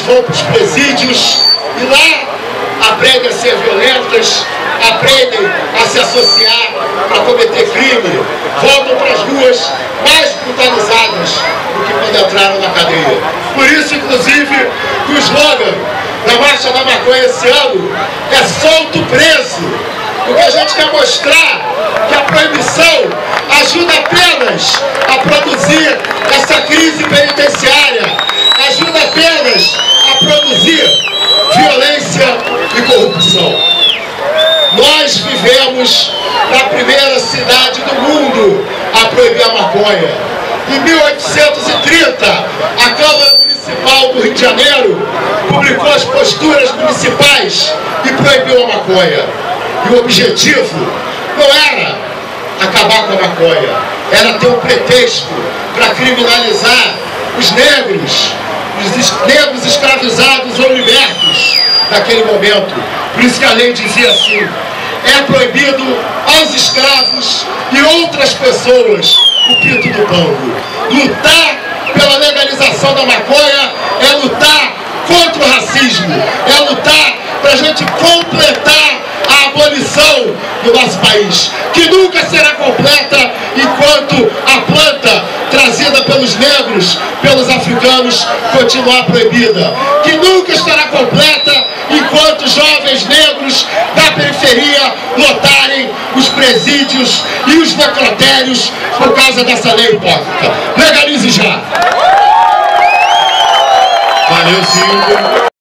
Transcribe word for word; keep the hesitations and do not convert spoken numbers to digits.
vão para os presídios e lá aprendem a ser violentas, aprendem a se associar para cometer crime, voltam para as ruas mais brutalizadas do que quando entraram na cadeia. Por isso, inclusive, que o slogan da Marcha da Maconha esse ano é solto preso, porque a gente quer mostrar que a proibição ajuda apenas a produzir essa crise penitenciária, ajuda apenas a produzir violência e corrupção. Nós vivemos na primeira cidade do mundo a proibir a maconha. Em mil oitocentos e trinta, a Câmara Municipal do Rio de Janeiro publicou as posturas municipais e proibiu a maconha. E o objetivo não era acabar com a maconha, era ter um pretexto para criminalizar os negros, os negros escravizados ou libertos naquele momento. Por isso que a lei dizia assim: é proibido aos escravos e outras pessoas o pito do banco. Lutar pela legalização da maconha é lutar contra o racismo, é lutar para a gente completar a abolição do nosso país, que nunca será completa enquanto a planta trazida pelos negros, pelos africanos, continuar proibida, que nunca estará completa enquanto jovens negros da periferia lotarem os presídios e os necrotérios por causa dessa lei hipócrita. Legalize já! Valeu, Silvio.